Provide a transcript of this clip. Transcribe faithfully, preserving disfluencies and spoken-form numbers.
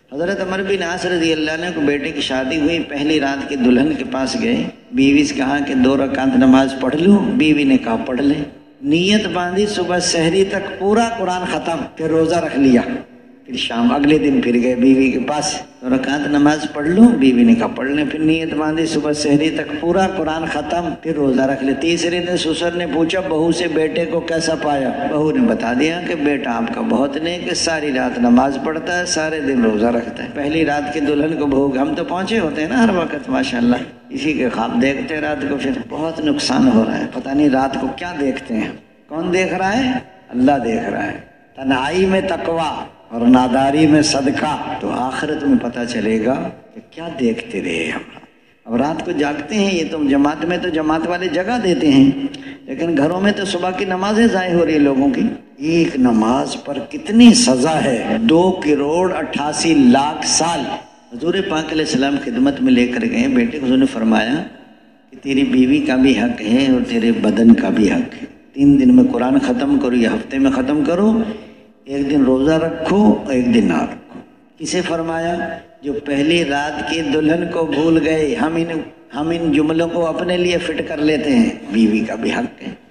حضرت عمر بن عاص رضی اللہ عنہ کو بیٹے کی شادی ہوئی، پہلی رات کے دلہن کے پاس گئے، بیوی سے کہا کہ دو رکعت نماز پڑھ لوں؟ بیوی نے کہا پڑھ لے۔ نیت باندھی، صبح سحری تک پورا قرآن ختم، پھر روزہ رکھ لیا۔ پھر شام اگلے دن پھر گئے بیوی کے پاس، دو رکعت نماز پڑھ لوں؟ بیوی نے کہا پڑھ لیں۔ پھر نیت باندھی، صبح سحری تک پورا قرآن ختم، پھر روزہ رکھ لے۔ تیسرے دن سسر نے پوچھا بہو سے بیٹے کو کیسا پایا؟ بہو نے بتا دیا کہ بیٹا آپ کا بہت نیک، ساری رات نماز پڑھتا ہے، سارے دن روزہ رکھتا ہے۔ پہلی رات کے دلہن کو بہو، ہم تو پہنچے ہوتے ہیں نا ہر وقت ماشاءاللہ، اسی کے خواب دیکھتے رات کو، پھر بہت نقصان ہو رہا ہے۔ پتہ نہیں رات کو کیا دیکھتے ہیں، کون دیکھ رہا ہے؟ اللہ دیکھ رہا ہے۔ تنہائی میں تقویٰ اور ناداری میں صدقہ، تو آخرت میں پتہ چلے گا کہ کیا دیکھتے رہے ہم۔ اب رات کو جاگتے ہیں، یہ تم جماعت میں تو جماعت والے جگہ دیتے ہیں، لیکن گھروں میں تو صبح کی نمازیں ضائع ہو رہی ہیں لوگوں کی۔ ایک نماز پر کتنی سزا ہے، دو کروڑ اٹھاسی لاکھ سال۔ حضور پاک علیہ السلام خدمت میں لے کر گئے بیٹے کو، حضور نے فرمایا کہ تیری بیوی کا بھی حق ہے اور تیرے بدن کا بھی حق ہے۔ تین دن میں قرآن ختم کرو یا ہفتے میں ختم کرو، ایک دن روزہ رکھو اور ایک دن نہ رکھو۔ کسے فرمایا؟ جو پہلی رات کی دلہن کو بھول گئے۔ ہم ان ہم ان جملوں کو اپنے لیے فٹ کر لیتے ہیں، بیوی کا بھی حق ہے۔